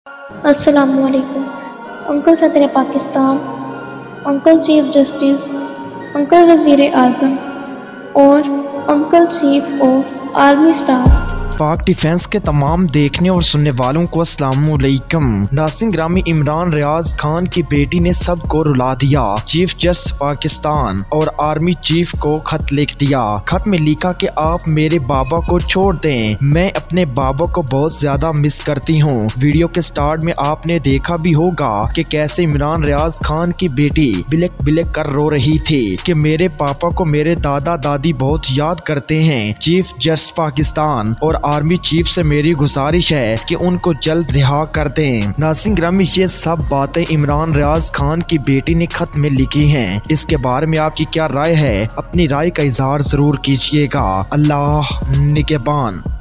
अस्सलामुअलैकुम। अंकल सदर Pakistan, uncle chief justice, uncle वज़ीर आज़म और uncle chief of army staff. Pak defence के तमाम देखने और सुनने वालों को अस्सलामुअलैकुम। नाज़रीन ग्रामी, इमरान रियाज खान की बेटी ने सबको रुला दिया। चीफ जस्टिस पाकिस्तान और आर्मी चीफ को खत लिख दिया। खत में लिखा कि आप मेरे बाबा को छोड़ दें, मैं अपने बाबा को बहुत ज्यादा मिस करती हूँ। वीडियो के स्टार्ट में आपने देखा भी होगा कि कैसे इमरान रियाज खान की बेटी बिलक बिलक कर रो रही थी कि मेरे पापा को मेरे दादा दादी बहुत याद करते हैं। चीफ जस्टिस पाकिस्तान और आर्मी चीफ से मेरी गुजारिश है कि उनको जल्द रिहा कर दें। नाज़रीन ग्रामी, ये सब बातें इमरान रियाज खान की बेटी ने खत में लिखी हैं। इसके बारे में आपकी क्या राय है? अपनी राय का इजहार जरूर कीजिएगा। अल्लाह निगहबान।